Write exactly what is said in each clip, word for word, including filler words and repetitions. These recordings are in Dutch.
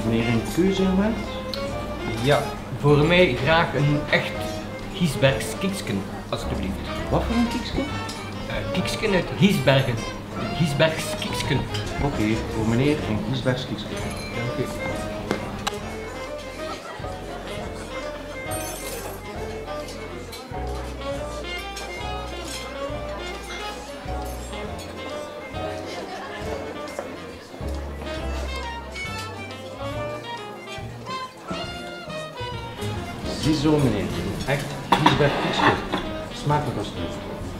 Meneer, een keuze gemaakt? Ja, voor mij graag een echt Giesbergs kiksken, alstublieft. Wat voor een kiksken? Uh, kiksken uit Giesbergen. Giesbergs kiksken. Oké, okay, voor meneer een Giesbergs kiksken. Dank u. Ziezo meneer, echt Giesbergs kiksken. Smakelijk alstublieft.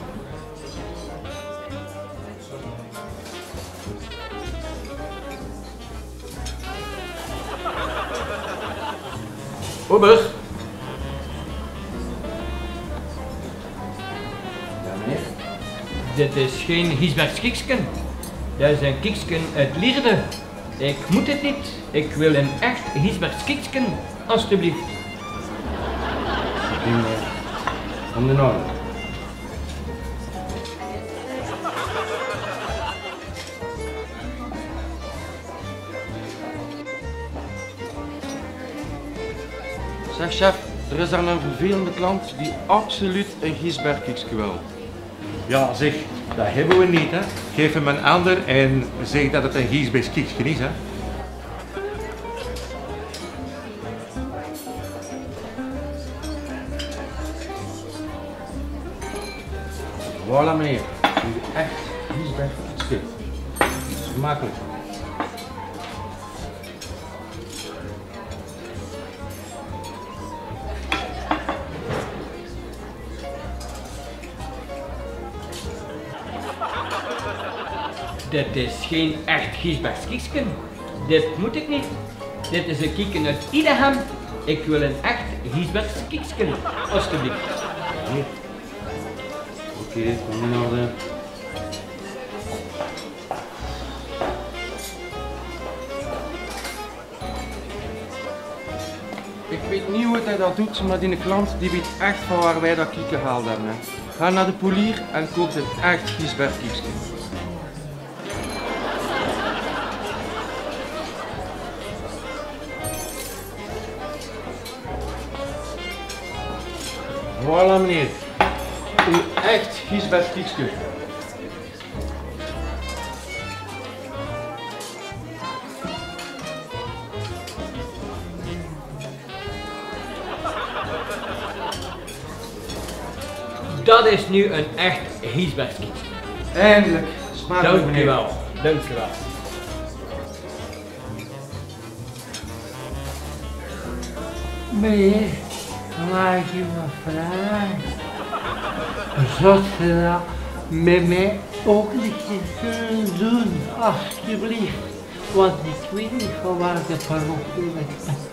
Ober. Ja meneer. Dit is geen Giesbergs kiksken. Dat is een kiksken uit Lierde. Ik moet het niet. Ik wil een echt Giesbergs kiksken, alstublieft. Oké meneer, om de orde. Zeg chef, er is daar een vervelende klant die absoluut een Giesberg kiksje wil. Ja, zeg, dat hebben we niet, hè. Geef hem een ander en zeg dat het een Giesbergs kiksje is, hè. Voilà meneer, uw echt Giesberg kiksje. Smakelijk. Dit is geen echt Giesbergs kiksken. Dit moet ik niet. Dit is een kieken uit Ideham. Ik wil een echt Giesbergs kiksken, alstublieft. Oké, okay, kom in orde. Ik weet niet hoe hij dat doet, maar die klant die weet echt van waar wij dat kieken gehaald hebben. Hè. Ga naar de polier en koop een echt Giesberg kiksje. Voilà meneer, uw echt Giesbergs kiksje. Dat is nu een echt Giesbergs kiksken. Eindelijk, smakelijk Dank u meneer. wel. Dank u wel. Meneer, mag ik u wat vragen? Zou je dat met mij ook een keer kunnen doen, alsjeblieft? Want ik weet niet van waar de parochie weg is.